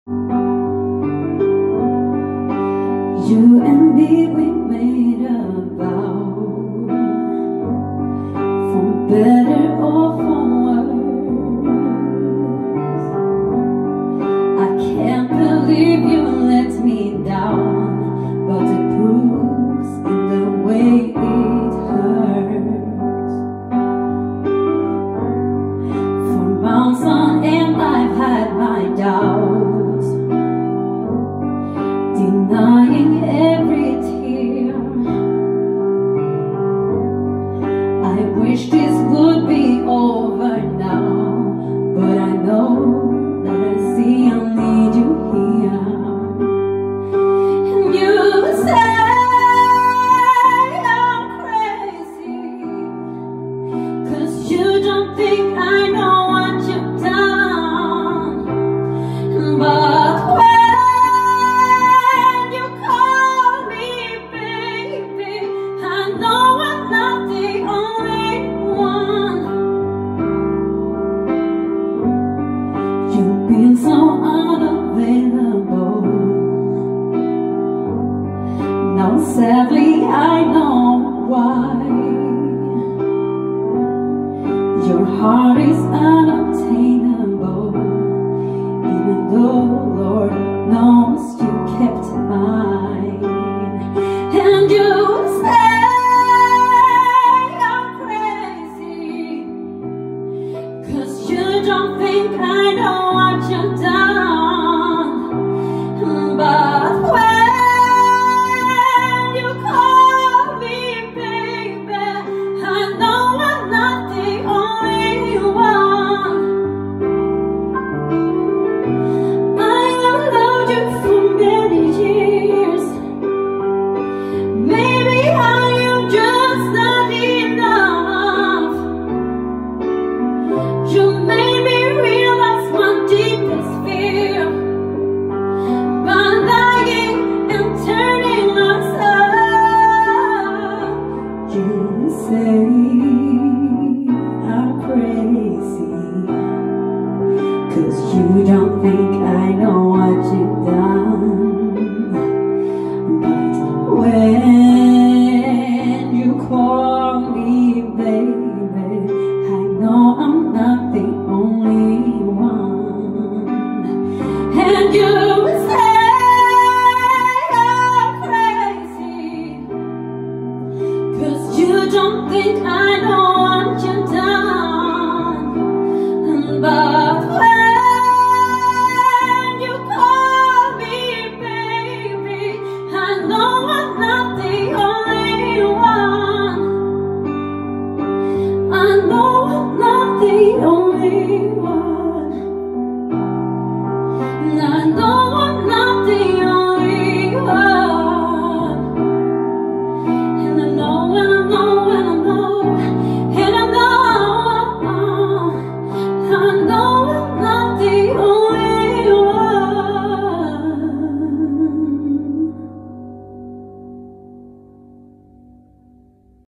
You and me, we made a vow, for better or for worse. I can't believe you let me down, but it proves in the way it hurts. For months on end I've had my doubts, denying every tear. I wish this would be over now, but I know that I see I need you here. And you say I'm crazy, 'cause you don't think I know what you've done. But you've been so unavailable. Now sadly I know why. Your heart is unobtainable, even though Lord knows you kept mine. And you say I'm crazy, 'cause you don't think I know what you've done. But when you call me baby, I know I'm not the only one. I have loved you for many years. Maybe I am just not enough. You made me realize my deepest fear, by lying and turning us up. You say I'm crazy, 'cause you don't think I know what you've done. But when you call me baby, I know I'm not the only one. And you say I'm crazy, 'cause you don't think I know what you've done. But when you call me baby, I know I'm not the only one. I know I'm not the only one.